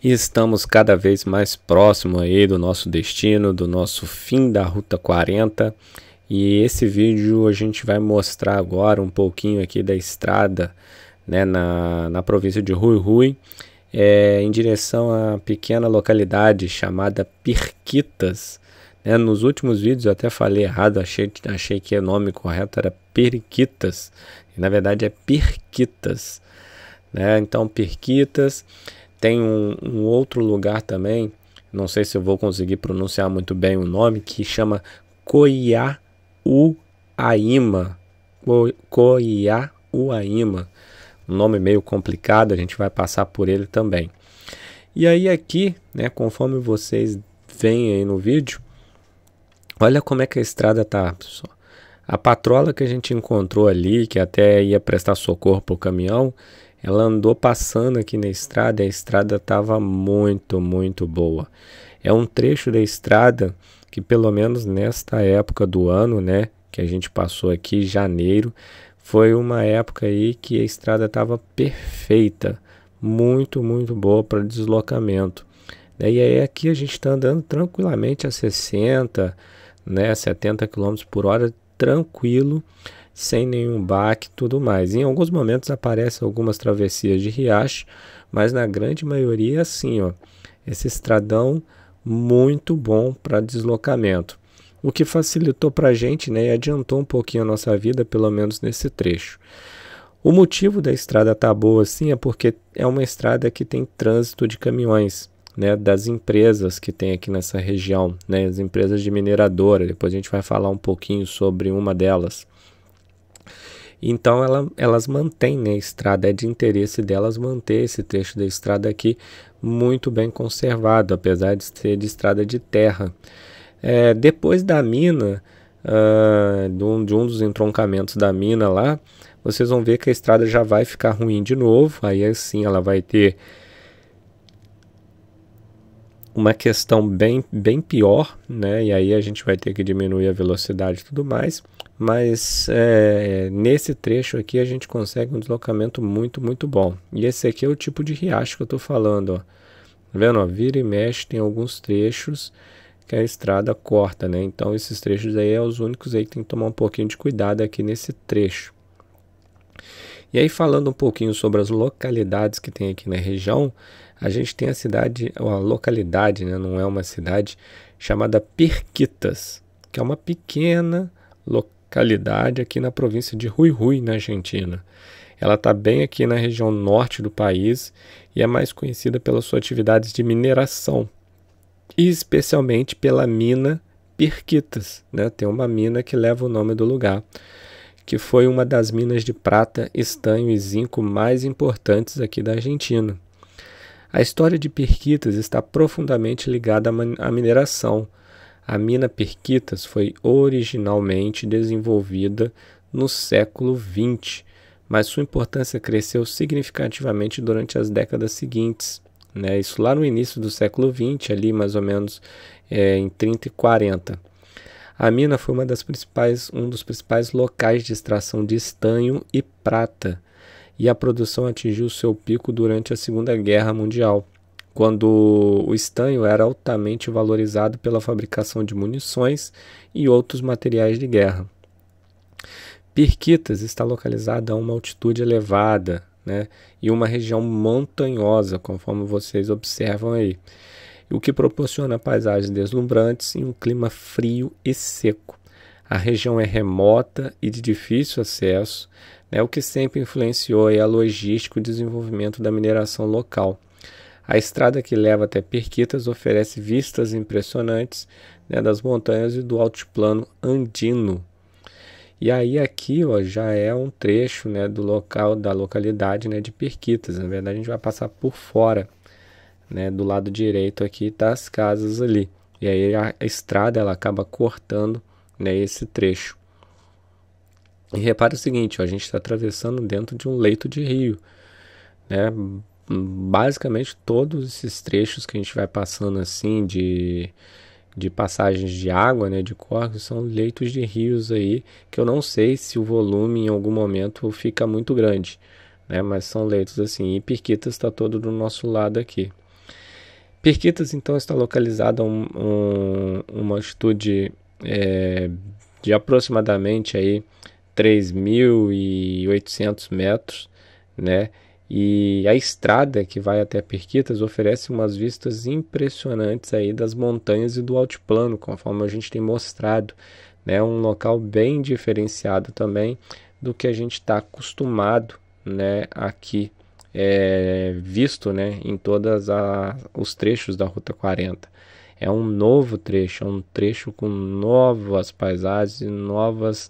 E estamos cada vez mais próximo aí do nosso destino, do nosso fim da Ruta 40. E esse vídeo a gente vai mostrar agora um pouquinho aqui da estrada, né, na província de Rui Rui, em direção a pequena localidade chamada Pirquitas. Nos últimos vídeos eu até falei errado, achei que o nome correto era Periquitas, e na verdade é Pirquitas. Então Pirquitas tem um outro lugar também, não sei se eu vou conseguir pronunciar muito bem o nome, que chama Coiauaima. Coiauaima, um nome meio complicado, a gente vai passar por ele também. E aí aqui, conforme vocês veem aí no vídeo, olha como é que a estrada tá, pessoal. A patrola que a gente encontrou ali, que até ia prestar socorro para o caminhão, ela andou passando aqui na estrada e a estrada estava muito boa. É um trecho da estrada que, pelo menos nesta época do ano, que a gente passou aqui, janeiro, foi uma época aí que a estrada estava perfeita, muito boa para deslocamento. E aí aqui a gente está andando tranquilamente a 60, 70 km por hora, tranquilo, sem nenhum baque, tudo mais. Em alguns momentos aparecem algumas travessias de riacho, mas na grande maioria assim, esse estradão muito bom para deslocamento. O que facilitou para a gente, e adiantou um pouquinho a nossa vida, pelo menos nesse trecho. O motivo da estrada estar boa assim é porque é uma estrada que tem trânsito de caminhões, das empresas que tem aqui nessa região, as empresas de mineradora. Depois a gente vai falar um pouquinho sobre uma delas. Então elas mantêm, a estrada, é de interesse delas manter esse trecho da estrada aqui muito bem conservado, apesar de ser de estrada de terra. Depois da mina, de um dos entroncamentos da mina lá, vocês vão ver que a estrada já vai ficar ruim de novo. Aí assim ela vai ter uma questão bem pior, e aí a gente vai ter que diminuir a velocidade e tudo mais, mas nesse trecho aqui a gente consegue um deslocamento muito bom. E esse aqui é o tipo de riacho que eu estou falando, Tá vendo? Vira e mexe, tem alguns trechos que a estrada corta, Então esses trechos aí é os únicos aí que tem que tomar um pouquinho de cuidado aqui nesse trecho. E aí, falando um pouquinho sobre as localidades que tem aqui na região, a gente tem a localidade, não é uma cidade, chamada Pirquitas, que é uma pequena localidade aqui na província de Rui Rui, na Argentina. Ela está bem aqui na região norte do país e é mais conhecida pelas suas atividades de mineração, e especialmente pela mina Pirquitas. Tem uma mina que leva o nome do lugar, que foi uma das minas de prata, estanho e zinco mais importantes aqui da Argentina. A história de Pirquitas está profundamente ligada à mineração. A mina Pirquitas foi originalmente desenvolvida no século XX, mas sua importância cresceu significativamente durante as décadas seguintes. Isso lá no início do século XX, ali mais ou menos em 30 e 40. A mina foi um dos principais locais de extração de estanho e prata, e a produção atingiu seu pico durante a Segunda Guerra Mundial, quando o estanho era altamente valorizado pela fabricação de munições e outros materiais de guerra. Pirquitas está localizada a uma altitude elevada, e uma região montanhosa, conforme vocês observam aí, o que proporciona paisagens deslumbrantes e um clima frio e seco. A região é remota e de difícil acesso, o que sempre influenciou a logística e o desenvolvimento da mineração local. A estrada que leva até Pirquitas oferece vistas impressionantes, das montanhas e do altiplano andino. E aí aqui já é um trecho do local, da localidade de Pirquitas. Na verdade a gente vai passar por fora, do lado direito aqui tá as casas ali, e aí a estrada ela acaba cortando esse trecho. E repare o seguinte, a gente está atravessando dentro de um leito de rio, basicamente todos esses trechos que a gente vai passando assim de passagens de água, de córregos, são leitos de rios aí, que eu não sei se o volume em algum momento fica muito grande, mas são leitos assim, e Pirquitas está todo do nosso lado aqui. Pirquitas, então, está localizada a uma altitude de aproximadamente aí 3.800 metros, né? E a estrada que vai até Pirquitas oferece umas vistas impressionantes aí das montanhas e do altiplano, conforme a gente tem mostrado, né? Um local bem diferenciado também do que a gente está acostumado, né? Aqui visto, né? Em todos os trechos da Ruta 40. É um novo trecho, é um trecho com novas paisagens e novas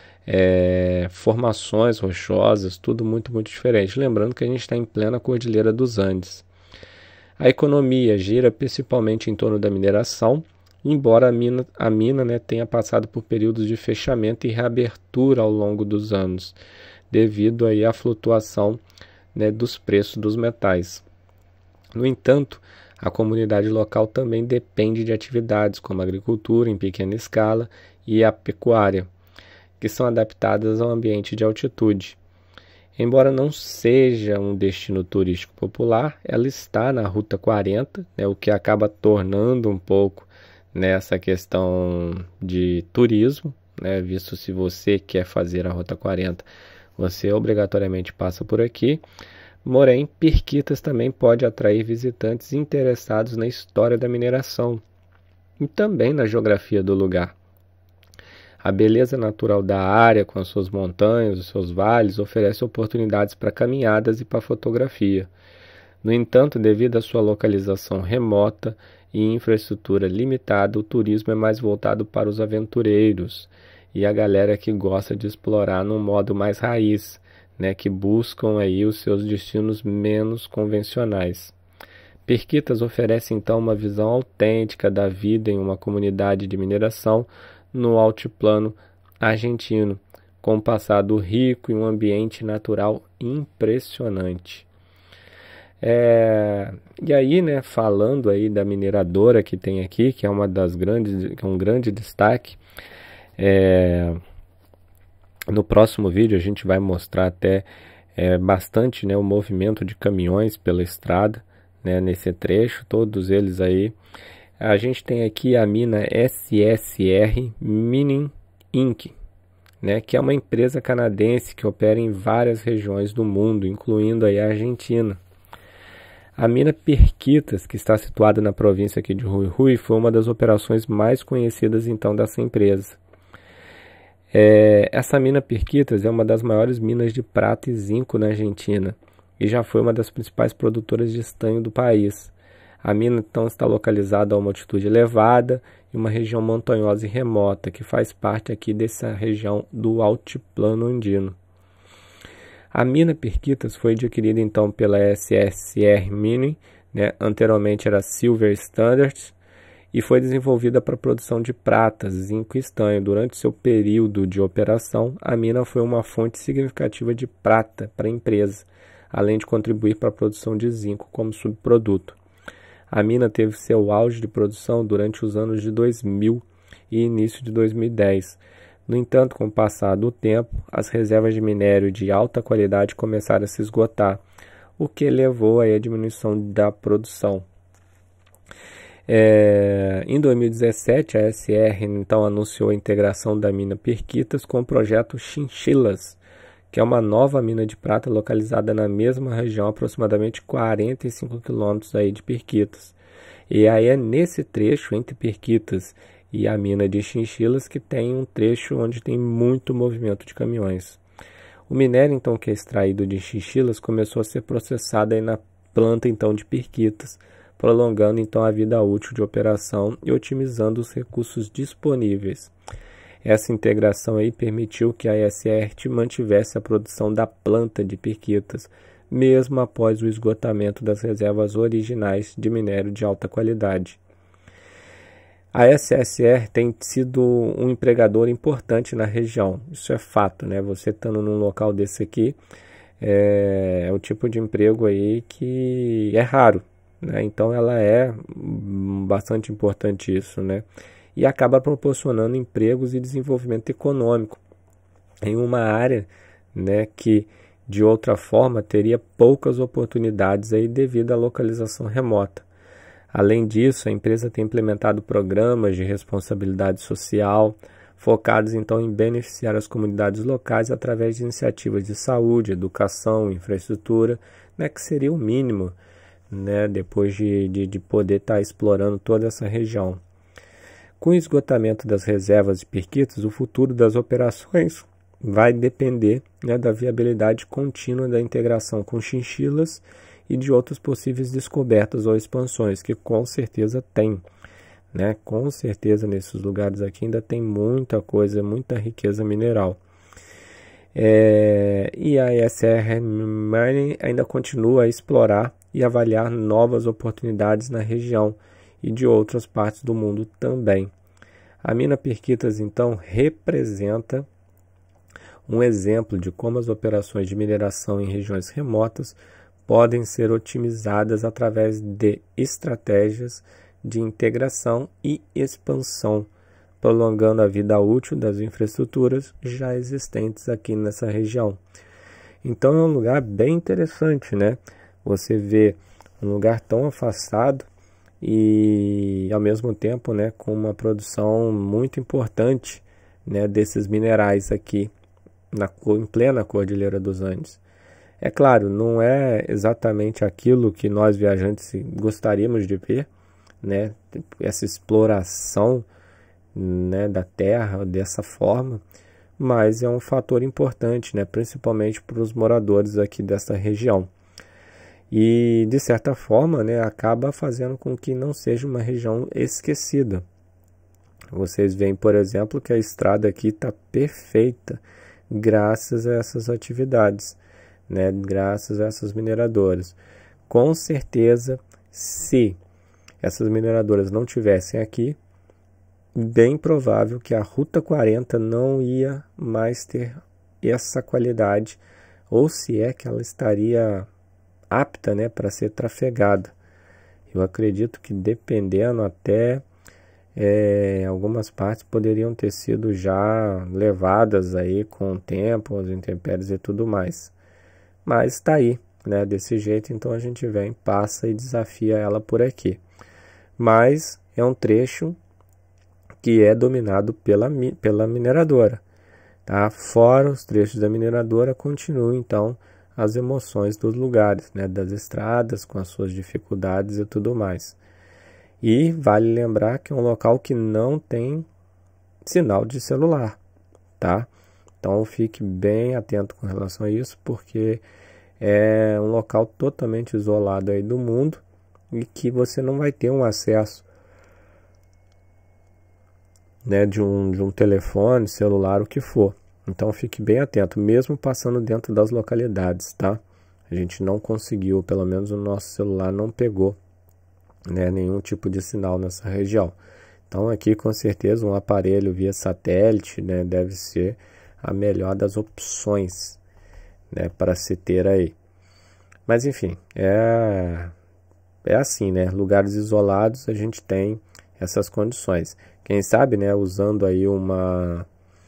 formações rochosas, tudo muito, muito diferente. Lembrando que a gente está em plena Cordilheira dos Andes. A economia gira principalmente em torno da mineração, embora a mina, né, tenha passado por períodos de fechamento e reabertura ao longo dos anos, devido aí à flutuação, né, dos preços dos metais. No entanto, a comunidade local também depende de atividades como a agricultura em pequena escala e a pecuária, que são adaptadas ao ambiente de altitude. Embora não seja um destino turístico popular, ela está na Ruta 40, né, o que acaba tornando um pouco nessa questão de turismo, né, visto se você quer fazer a Ruta 40, você obrigatoriamente passa por aqui. Porém, Pirquitas também pode atrair visitantes interessados na história da mineração e também na geografia do lugar. A beleza natural da área, com as suas montanhas, os seus vales, oferece oportunidades para caminhadas e para fotografia. No entanto, devido à sua localização remota e infraestrutura limitada, o turismo é mais voltado para os aventureiros e a galera que gosta de explorar num modo mais raiz, né, que buscam aí os seus destinos menos convencionais. Pirquitas oferece então uma visão autêntica da vida em uma comunidade de mineração no altiplano argentino, com um passado rico e um ambiente natural impressionante. E aí, né, falando aí da mineradora que tem aqui, que é uma das grandes, que é um grande destaque, no próximo vídeo a gente vai mostrar até bastante, né, o movimento de caminhões pela estrada, né, nesse trecho, todos eles aí. A gente tem aqui a mina SSR Mining Inc., né, que é uma empresa canadense que opera em várias regiões do mundo, incluindo aí a Argentina. A mina Pirquitas, que está situada na província aqui de Jujuy, foi uma das operações mais conhecidas então dessa empresa. Essa mina Pirquitas é uma das maiores minas de prata e zinco na Argentina e já foi uma das principais produtoras de estanho do país. A mina então está localizada a uma altitude elevada em uma região montanhosa e remota, que faz parte aqui dessa região do altiplano andino. A mina Pirquitas foi adquirida então pela SSR Mining, né? Anteriormente era Silver Standard, e foi desenvolvida para a produção de prata, zinco e estanho. Durante seu período de operação, a mina foi uma fonte significativa de prata para a empresa, além de contribuir para a produção de zinco como subproduto. A mina teve seu auge de produção durante os anos de 2000 e início de 2010. No entanto, com o passar do tempo, as reservas de minério de alta qualidade começaram a se esgotar, o que levou à diminuição da produção. Em 2017, a SR então anunciou a integração da mina Pirquitas com o projeto Chinchillas, que é uma nova mina de prata localizada na mesma região, aproximadamente 45 quilômetros aí de Pirquitas. E aí é nesse trecho entre Pirquitas e a mina de Chinchillas que tem um trecho onde tem muito movimento de caminhões. O minério então que é extraído de Chinchillas começou a ser processado aí na planta então de Pirquitas, prolongando então a vida útil de operação e otimizando os recursos disponíveis. Essa integração aí permitiu que a SR mantivesse a produção da planta de Pirquitas, mesmo após o esgotamento das reservas originais de minério de alta qualidade. A SSR tem sido um empregador importante na região, isso é fato, né? Você estando num local desse aqui, é o tipo de emprego aí que é raro, né? Então ela é bastante importante isso, né? E acaba proporcionando empregos e desenvolvimento econômico em uma área, né, que de outra forma teria poucas oportunidades aí devido à localização remota. Além disso, a empresa tem implementado programas de responsabilidade social, focados então em beneficiar as comunidades locais através de iniciativas de saúde, educação, infraestrutura, né, que seria o mínimo, né, depois de poder estar explorando toda essa região. Com o esgotamento das reservas de periquitos, o futuro das operações vai depender, né, da viabilidade contínua da integração com chinchilas e de outras possíveis descobertas ou expansões, que com certeza tem. Né? Com certeza nesses lugares aqui ainda tem muita coisa, muita riqueza mineral. E a SR Mining ainda continua a explorar e avaliar novas oportunidades na região e de outras partes do mundo também. A mina Periquitas, então, representa um exemplo de como as operações de mineração em regiões remotas podem ser otimizadas através de estratégias de integração e expansão, prolongando a vida útil das infraestruturas já existentes aqui nessa região. Então é um lugar bem interessante, né? Você vê um lugar tão afastado e ao mesmo tempo, né, com uma produção muito importante, né, desses minerais aqui em plena Cordilheira dos Andes. É claro, não é exatamente aquilo que nós viajantes gostaríamos de ver, né, essa exploração, né, da terra dessa forma, mas é um fator importante, né, principalmente para os moradores aqui dessa região. E de certa forma, né, acaba fazendo com que não seja uma região esquecida. Vocês veem, por exemplo, que a estrada aqui está perfeita graças a essas atividades, né, graças a essas mineradoras. Com certeza, se essas mineradoras não tivessem aqui, bem provável que a Ruta 40 não ia mais ter essa qualidade, ou se é que ela estaria apta, né, para ser trafegada. Eu acredito que dependendo até algumas partes poderiam ter sido já levadas aí com o tempo, as intempéries e tudo mais. Mas está aí, né, desse jeito, então a gente vem, passa e desafia ela por aqui. Mas é um trecho que é dominado pela mineradora. Tá? Fora os trechos da mineradora, continuam então as emoções dos lugares, né, das estradas, com as suas dificuldades e tudo mais. E vale lembrar que é um local que não tem sinal de celular, tá? Então fique bem atento com relação a isso, porque é um local totalmente isolado aí do mundo e que você não vai ter um acesso, né, de um telefone, celular, o que for. Então fique bem atento, mesmo passando dentro das localidades, tá? A gente não conseguiu, pelo menos o nosso celular não pegou, né, nenhum tipo de sinal nessa região. Então aqui com certeza um aparelho via satélite, né, deve ser a melhor das opções, né, para se ter aí. Mas enfim, é assim, né? Lugares isolados a gente tem essas condições. Quem sabe, né, usando aí uma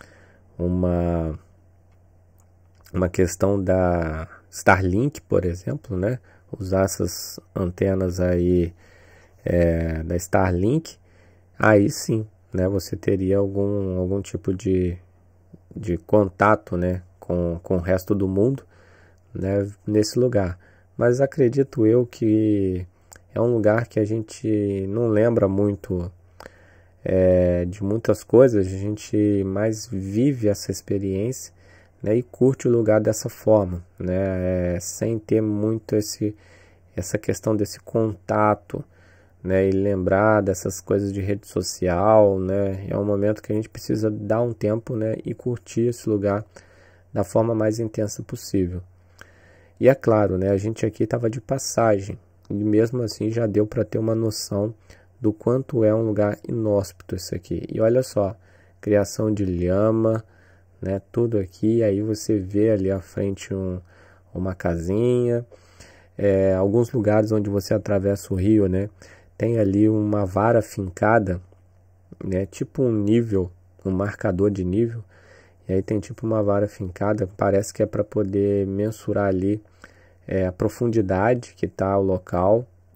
questão da Starlink, por exemplo, né? Usar essas antenas aí da Starlink, aí sim, né, você teria algum tipo de contato, né, com o resto do mundo, né, nesse lugar. Mas acredito eu que é um lugar que a gente não lembra muito de muitas coisas, a gente mais vive essa experiência, né, e curte o lugar dessa forma, né, sem ter muito essa questão desse contato, né, e lembrar dessas coisas de rede social, né, é um momento que a gente precisa dar um tempo, né, e curtir esse lugar da forma mais intensa possível. E é claro, né, a gente aqui estava de passagem, e mesmo assim já deu para ter uma noção do quanto é um lugar inóspito isso aqui. E olha só, criação de lhama, né, tudo aqui, aí você vê ali à frente uma casinha, alguns lugares onde você atravessa o rio, né, tem ali uma vara fincada, né, tipo um nível, um marcador de nível, e aí tem tipo uma vara fincada, parece que é para poder mensurar ali a profundidade que está o local,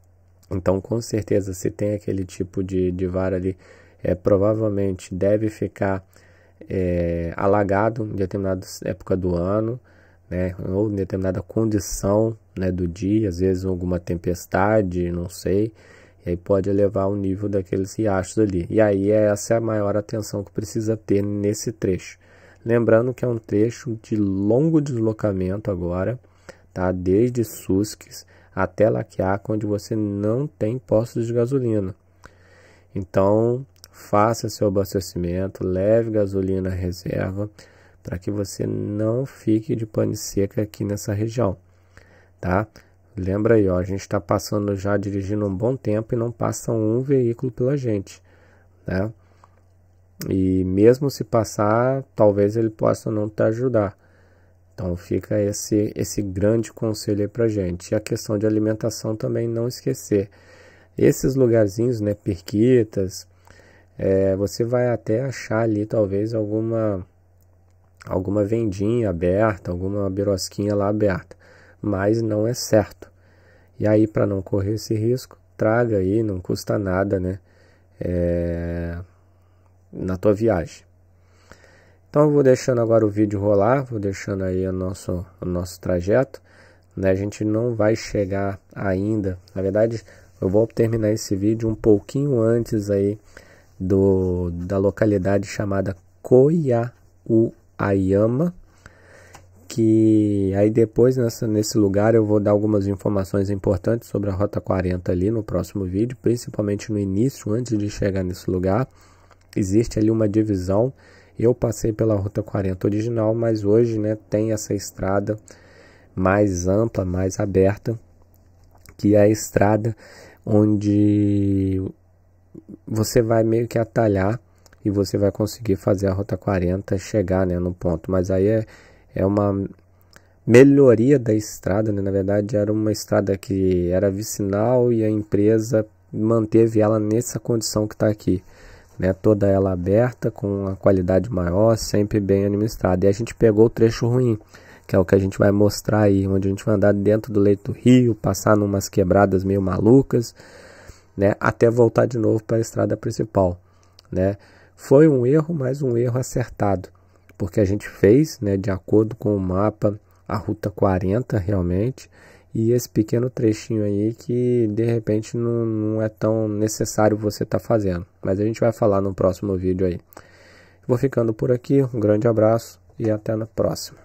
Então, com certeza, se tem aquele tipo de vara ali, provavelmente deve ficar alagado em determinada época do ano, né, ou em determinada condição, né, do dia, às vezes alguma tempestade, não sei, e aí pode elevar o nível daqueles riachos ali. E aí essa é a maior atenção que precisa ter nesse trecho. Lembrando que é um trecho de longo deslocamento agora, tá? Desde Susques até Laquiaca, onde você não tem postos de gasolina. Então, faça seu abastecimento, leve gasolina reserva, para que você não fique de pane seca aqui nessa região, tá? Lembra aí, ó, a gente está passando já dirigindo um bom tempo e não passa um veículo pela gente, né? E mesmo se passar, talvez ele possa não te ajudar. Então fica esse grande conselho aí pra gente. E a questão de alimentação também não esquecer. Esses lugarzinhos, né, Pirquitas, você vai até achar ali talvez alguma vendinha aberta, alguma birosquinha lá aberta, mas não é certo. E aí, para não correr esse risco, traga aí, não custa nada, né, na tua viagem. Então eu vou deixando agora o vídeo rolar, vou deixando aí o nosso trajeto, né? A gente não vai chegar ainda, na verdade eu vou terminar esse vídeo um pouquinho antes aí da localidade chamada Coiauaiama, que aí depois nesse lugar eu vou dar algumas informações importantes sobre a Rota 40 ali no próximo vídeo, principalmente no início, antes de chegar nesse lugar. Existe ali uma divisão. Eu passei pela Rota 40 original, mas hoje, né, tem essa estrada mais ampla, mais aberta, que é a estrada onde você vai meio que atalhar e você vai conseguir fazer a Rota 40 chegar, né, no ponto. Mas aí é uma melhoria da estrada, né? Na verdade era uma estrada que era vicinal e a empresa manteve ela nessa condição que está aqui, né? Toda ela aberta, com a qualidade maior, sempre bem administrada. E a gente pegou o trecho ruim, que é o que a gente vai mostrar aí, onde a gente vai andar dentro do leito do rio, passar numas quebradas meio malucas, né? Até voltar de novo para a estrada principal, né? Foi um erro, mas um erro acertado, porque a gente fez, né, de acordo com o mapa, a Ruta 40 realmente, e esse pequeno trechinho aí que de repente não é tão necessário você estar fazendo. Mas a gente vai falar no próximo vídeo aí. Vou ficando por aqui, um grande abraço e até na próxima.